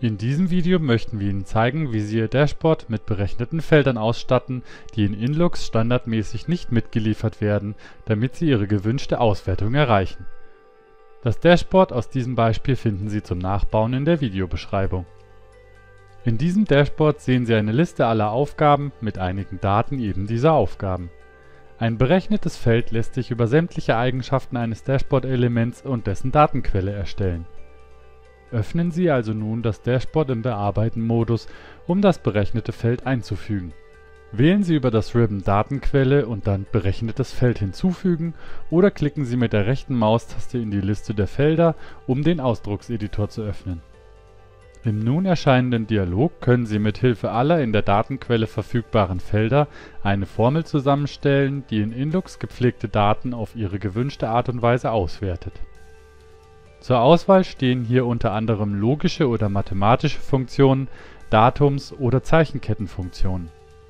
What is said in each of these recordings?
In diesem Video möchten wir Ihnen zeigen, wie Sie Ihr Dashboard mit berechneten Feldern ausstatten, die in Inlux standardmäßig nicht mitgeliefert werden, damit Sie Ihre gewünschte Auswertung erreichen. Das Dashboard aus diesem Beispiel finden Sie zum Nachbauen in der Videobeschreibung. In diesem Dashboard sehen Sie eine Liste aller Aufgaben mit einigen Daten eben dieser Aufgaben. Ein berechnetes Feld lässt sich über sämtliche Eigenschaften eines Dashboard-Elements und dessen Datenquelle erstellen. Öffnen Sie also nun das Dashboard im Bearbeiten-Modus, um das berechnete Feld einzufügen. Wählen Sie über das Ribbon Datenquelle und dann Berechnetes Feld hinzufügen oder klicken Sie mit der rechten Maustaste in die Liste der Felder, um den Ausdruckseditor zu öffnen. Im nun erscheinenden Dialog können Sie mit Hilfe aller in der Datenquelle verfügbaren Felder eine Formel zusammenstellen, die in Inlux gepflegte Daten auf Ihre gewünschte Art und Weise auswertet. Zur Auswahl stehen hier unter anderem logische oder mathematische Funktionen, Datums- oder Zeichenkettenfunktionen.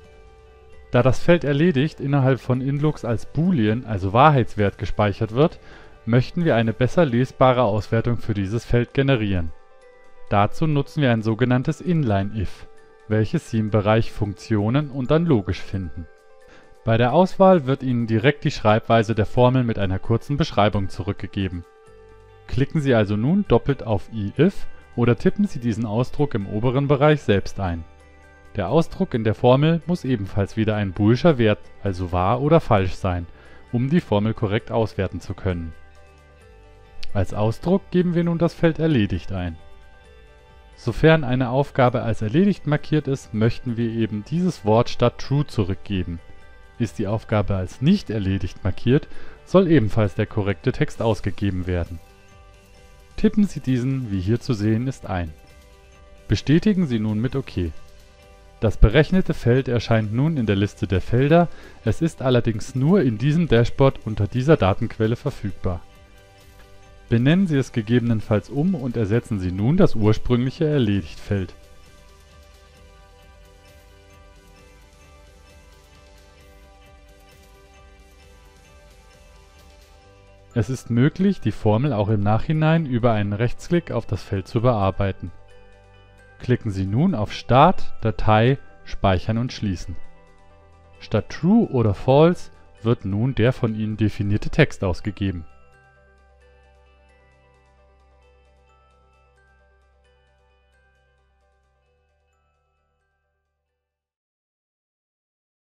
Da das Feld erledigt innerhalb von Inlux als Boolean, also Wahrheitswert, gespeichert wird, möchten wir eine besser lesbare Auswertung für dieses Feld generieren. Dazu nutzen wir ein sogenanntes Inline-If, welches Sie im Bereich Funktionen und dann logisch finden. Bei der Auswahl wird Ihnen direkt die Schreibweise der Formel mit einer kurzen Beschreibung zurückgegeben. Klicken Sie also nun doppelt auf IIF oder tippen Sie diesen Ausdruck im oberen Bereich selbst ein. Der Ausdruck in der Formel muss ebenfalls wieder ein boolischer Wert, also wahr oder falsch sein, um die Formel korrekt auswerten zu können. Als Ausdruck geben wir nun das Feld Erledigt ein. Sofern eine Aufgabe als erledigt markiert ist, möchten wir eben dieses Wort statt True zurückgeben. Ist die Aufgabe als nicht erledigt markiert, soll ebenfalls der korrekte Text ausgegeben werden. Tippen Sie diesen, wie hier zu sehen ist, ein. Bestätigen Sie nun mit OK. Das berechnete Feld erscheint nun in der Liste der Felder, es ist allerdings nur in diesem Dashboard unter dieser Datenquelle verfügbar. Benennen Sie es gegebenenfalls um und ersetzen Sie nun das ursprüngliche Erledigt-Feld. Es ist möglich, die Formel auch im Nachhinein über einen Rechtsklick auf das Feld zu bearbeiten. Klicken Sie nun auf Start, Datei, Speichern und Schließen. Statt True oder False wird nun der von Ihnen definierte Text ausgegeben